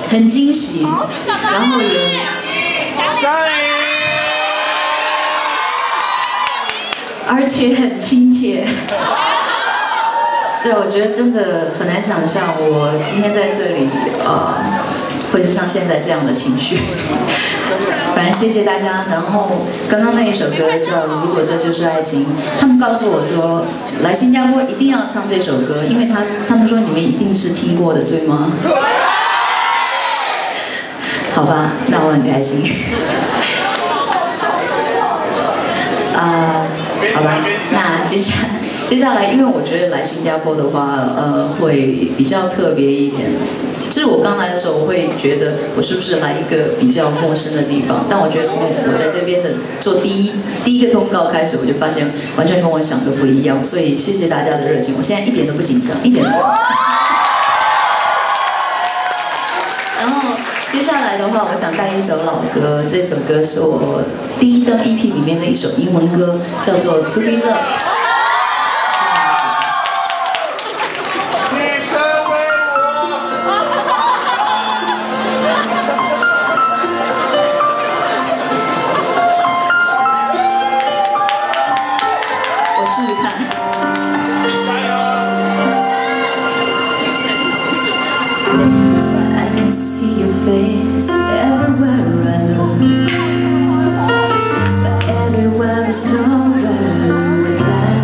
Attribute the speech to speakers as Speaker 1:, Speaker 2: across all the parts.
Speaker 1: 很惊喜，然后也。 而且很亲切，对，我觉得真的很难想象，我今天在这里，会是像现在这样的情绪。反正谢谢大家。然后刚刚那一首歌叫《如果这就是爱情》，他们告诉我说，来新加坡一定要唱这首歌，因为他们说你们一定是听过的，对吗？好吧，那我很开心。好吧，那接下来，因为我觉得来新加坡的话，会比较特别一点。就是我刚来的时候，我会觉得我是不是来一个比较陌生的地方？但我觉得从我在这边的做第一个通告开始，我就发现完全跟我想的不一样。所以谢谢大家的热情，我现在一点都不紧张，一点都不紧张。然后接下来的话，我想带一首老歌，这首歌是我第一张 EP 里面的一首英文歌，叫做《To Be Loved》。我试试看。 Face everywhere I look, but everywhere is nowhere without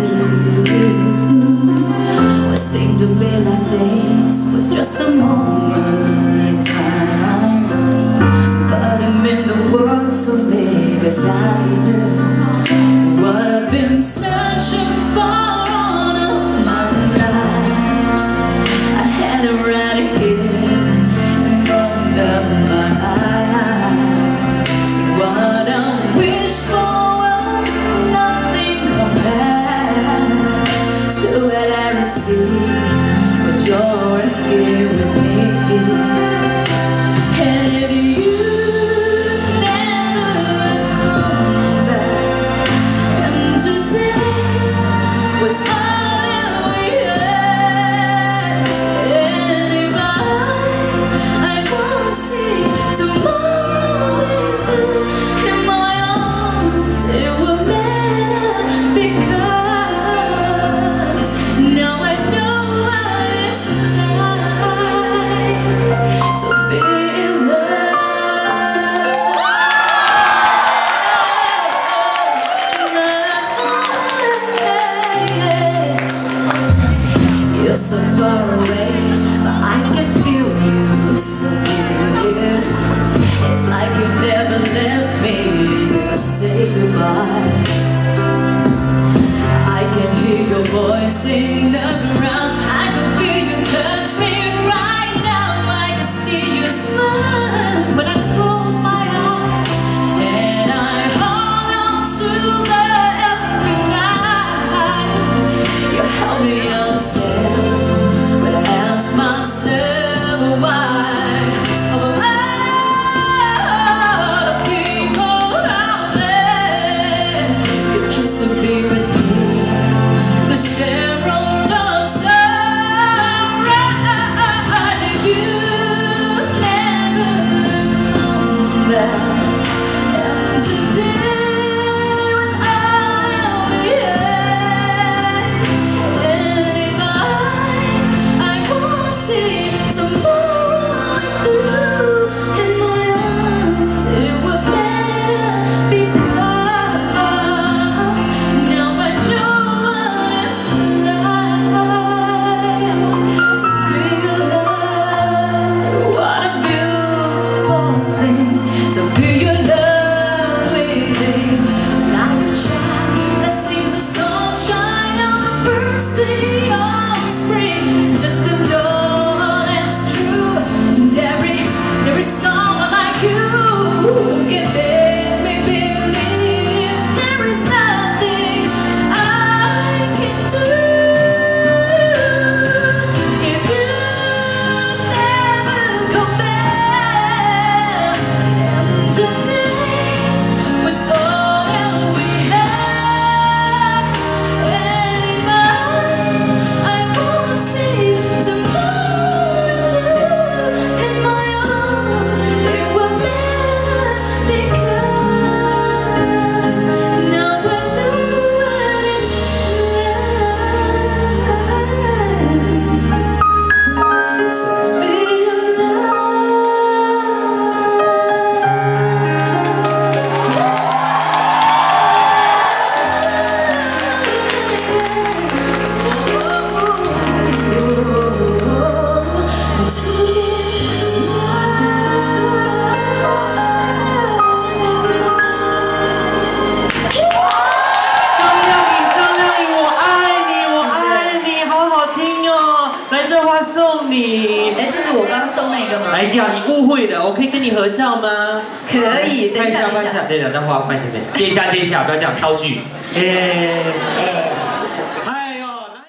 Speaker 1: you. What seemed to be like days was just a moment in time, but it meant the world to me, 'cause I knew what I've been searching for all of my life. I had it right here. What I wish for was nothing compared to what I received when you're here with me. And if you never come back, and today was all we had, and if I won't see tomorrow with you in my arms, it will matter, because now I know what it's like.
Speaker 2: 好好听哦！来，这花送你。
Speaker 1: 哎，这是我刚刚送那个吗？
Speaker 2: 哎呀，你误会了，我可以跟你合照吗？
Speaker 1: 可以，等一下，
Speaker 2: 对，两张花放在前面，接一下，不要这样，道具。哎。